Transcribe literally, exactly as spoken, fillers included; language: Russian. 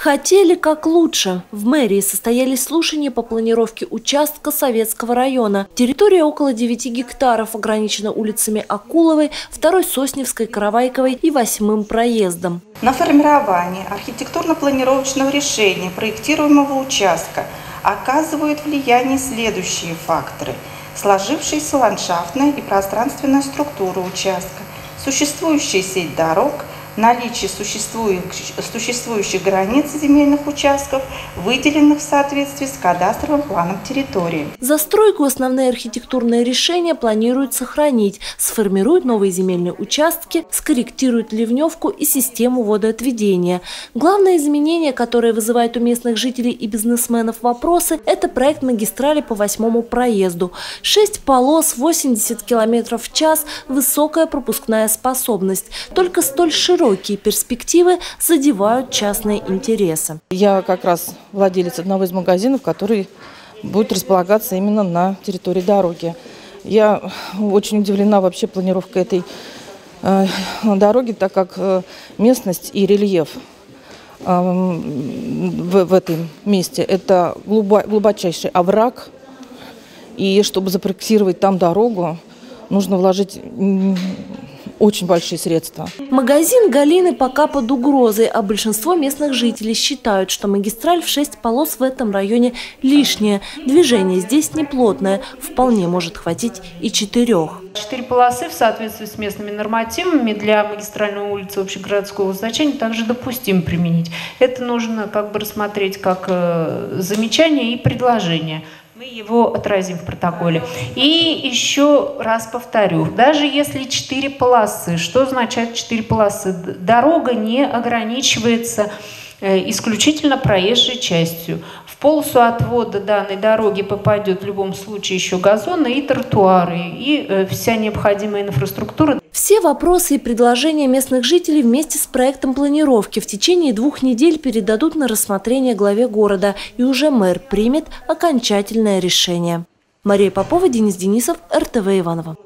Хотели как лучше. В мэрии состоялись слушания по планировке участка Советского района. Территория около девяти гектаров ограничена улицами Акуловой, второй Сосневской, Каравайковой и восьмым проездом. На формирование архитектурно-планировочного решения проектируемого участка оказывают влияние следующие факторы: сложившаяся ландшафтная и пространственная структура участка, существующая сеть дорог, наличие существующих, существующих границ земельных участков, выделенных в соответствии с кадастровым планом территории. Застройку основные архитектурные решения планируют сохранить, сформируют новые земельные участки, скорректируют ливневку и систему водоотведения. Главное изменение, которое вызывает у местных жителей и бизнесменов вопросы, это проект магистрали по восьмому проезду. Шесть полос, восемьдесят километров в час, высокая пропускная способность. Только столь широкая Широкие перспективы задевают частные интересы. Я как раз владелец одного из магазинов, который будет располагаться именно на территории дороги. Я очень удивлена вообще планировкой этой э, дороги, так как э, местность и рельеф э, в, в этом месте – это глубочайший овраг. И чтобы запроектировать там дорогу, нужно вложить очень большие средства. Магазин Галины пока под угрозой, а большинство местных жителей считают, что магистраль в шесть полос в этом районе лишняя. Движение здесь неплотное, вполне может хватить и четырех. Четыре полосы в соответствии с местными нормативами для магистральной улицы общегородского значения также допустимо применить. Это нужно как бы рассмотреть как замечание и предложение. Мы его отразим в протоколе. И еще раз повторю, даже если четыре полосы, что означает четыре полосы? Дорога не ограничивается исключительно проезжей частью. В полосу отвода данной дороги попадет в любом случае еще газоны и тротуары, и вся необходимая инфраструктура. Все вопросы и предложения местных жителей вместе с проектом планировки в течение двух недель передадут на рассмотрение главе города, и уже мэр примет окончательное решение. Мария Попова, Денис Денисов, эр тэ вэ Иваново.